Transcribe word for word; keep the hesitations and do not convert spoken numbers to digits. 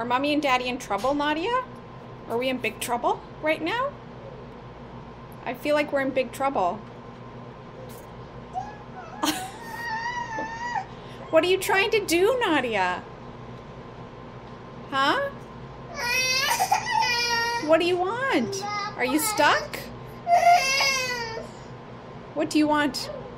Are Mommy and Daddy in trouble, Nadia? Are we in big trouble right now? I feel like we're in big trouble. What are you trying to do, Nadia? Huh? What do you want? Are you stuck? What do you want?